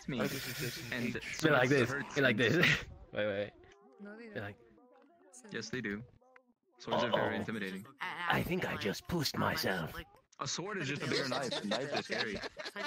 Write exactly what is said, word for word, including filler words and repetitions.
hurt me. And Be swords like this. hurt Be like things. this. Wait, wait. No, they Be don't. like. Yes, they do. Swords are very Uh-oh. intimidating. I think I just pushed myself. A sword is just a bigger knife. A knife is scary.